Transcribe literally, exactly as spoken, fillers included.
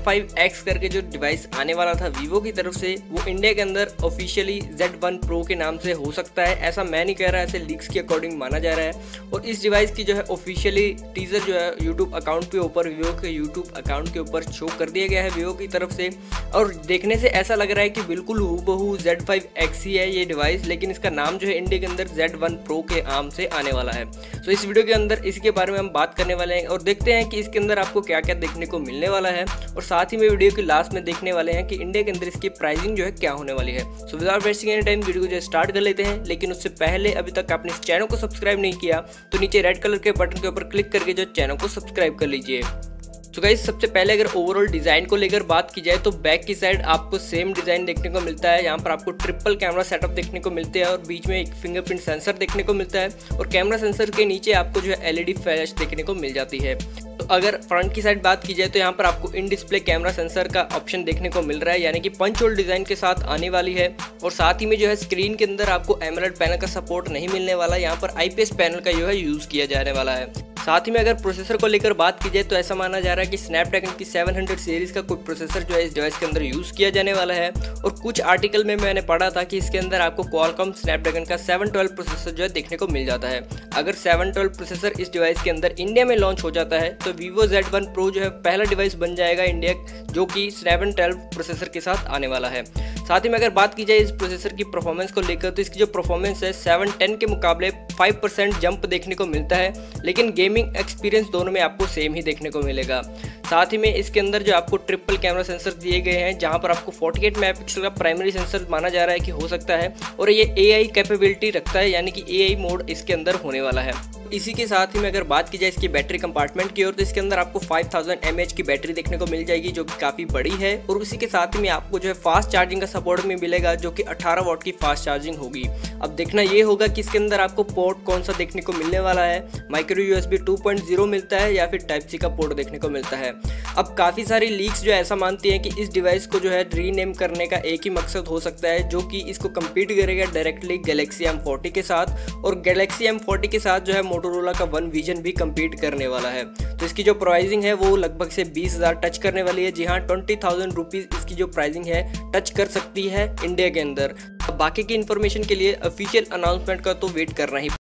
Five x करके जो device आने वाला था वीवो की तरफ से, वो इंडिया के अंदर ऑफिशियली ज़ेड वन प्रो के नाम से हो सकता है। ऐसा मैं नहीं कह रहा, ऐसे लीक्स के अकॉर्डिंग माना जा रहा है। और इस डिवाइस की जो है ऑफिशियली टीजर जो है यूट्यूब अकाउंट के ऊपर, वीवो के यूट्यूब अकाउंट के ऊपर शो कर दिया गया है वीवो की तरफ से। और देखने से ऐसा लग रहा है कि बिल्कुल हूबहू ज़ेड फाइव एक्स ही है ये डिवाइस, लेकिन इसका नाम जो है इंडिया के अंदर ज़ेड वन प्रो के नाम से आने वाला है। तो इस वीडियो के अंदर इसके बारे में हम बात करने वाले हैं और देखते हैं कि इसके अंदर आपको क्या क्या देखने को मिलने वाला है। और साथ ही में वीडियो के लास्ट में देखने वाले हैं कि इंडिया के अंदर इसकी प्राइसिंग जो है क्या होने वाली है। So without wasting any time video को जो स्टार्ट कर लेते हैं। लेकिन उससे पहले अभी तक आपने इस चैनल को सब्सक्राइब नहीं किया तो नीचे रेड कलर के बटन के ऊपर क्लिक करके जो चैनल को सब्सक्राइब कर लीजिए। तो गाइस सबसे पहले अगर ओवरऑल डिज़ाइन को लेकर बात की जाए तो बैक की साइड आपको सेम डिज़ाइन देखने को मिलता है। यहाँ पर आपको ट्रिपल कैमरा सेटअप देखने को मिलते हैं और बीच में एक फिंगरप्रिंट सेंसर देखने को मिलता है। और कैमरा सेंसर के नीचे आपको जो है एलईडी फ्लैश देखने को मिल जाती है। तो अगर फ्रंट की साइड बात की जाए तो यहाँ पर आपको इन डिस्प्ले कैमरा सेंसर का ऑप्शन देखने को मिल रहा है, यानी कि पंच होल डिज़ाइन के साथ आने वाली है। और साथ ही में जो है स्क्रीन के अंदर आपको एमोलेड पैनल का सपोर्ट नहीं मिलने वाला, यहाँ पर आईपीएस पैनल का जो है यूज़ किया जाने वाला है। साथ ही में अगर प्रोसेसर को लेकर बात की जाए तो ऐसा माना जा रहा है कि स्नैपड्रैगन की सेवन हंड्रेड सीरीज का कोई प्रोसेसर जो है इस डिवाइस के अंदर यूज़ किया जाने वाला है। और कुछ आर्टिकल में मैंने पढ़ा था कि इसके अंदर आपको क्वालकॉम स्नैपड्रैगन का सेवन ट्वेल्व प्रोसेसर जो है देखने को मिल जाता है। अगर सेवन ट्वेल्व प्रोसेसर इस डिवाइस के अंदर इंडिया में लॉन्च हो जाता है तो वीवो ज़ेड वन प्रो जो है पहला डिवाइस बन जाएगा इंडिया जो कि सेवन ट्वेल्व प्रोसेसर के साथ आने वाला है। साथ ही में अगर बात की जाए इस प्रोसेसर की परफॉर्मेंस को लेकर तो इसकी जो परफॉर्मेंस है सेवन टेन के मुकाबले फाइव परसेंट जंप देखने को मिलता है, लेकिन गेमिंग एक्सपीरियंस दोनों में आपको सेम ही देखने को मिलेगा। साथ ही में इसके अंदर जो आपको ट्रिपल कैमरा सेंसर दिए गए हैं, जहां पर आपको अड़तालीस मेगापिक्सल का प्राइमरी सेंसर माना जा रहा है कि हो सकता है। और ये एआई कैपेबिलिटी रखता है, यानी कि एआई मोड इसके अंदर होने वाला है। इसी के साथ ही में अगर बात की जाए इसकी बैटरी कंपार्टमेंट की ओर तो इसके अंदर आपको फाइव थाउजेंड एम एच की बैटरी देखने को मिल जाएगी, जो कि काफ़ी बड़ी है। और उसी के साथ ही में आपको जो है फास्ट चार्जिंग का सपोर्ट में मिलेगा, जो कि अठारह वॉट की फास्ट चार्जिंग होगी। अब देखना ये होगा कि इसके अंदर आपको पोर्ट कौन सा देखने को मिलने वाला है, micro USB two point zero मिलता है या फिर टाइप सी का पोर्ट देखने को मिलता है। अब काफ़ी सारी लीक्स जो ऐसा मानती हैं कि इस डिवाइस को जो है रीनेम करने का एक ही मकसद हो सकता है, जो कि इसको कम्पीट करेगा डायरेक्टली गैलेक्सी एम फोर्टी के साथ। और गैलेक्सी एम फोर्टी के साथ जो है मोटोरोला का वन विजन भी कम्पीट करने वाला है। तो इसकी जो प्राइसिंग है वो लगभग से बीस हज़ार टच करने वाली है। जी हाँ, ट्वेंटी थाउजेंड रुपीज़ इसकी जो प्राइसिंग है टच कर सकती है इंडिया के अंदर। बाकी की इन्फॉर्मेशन के लिए ऑफिशियल अनाउंसमेंट का तो वेट करना ही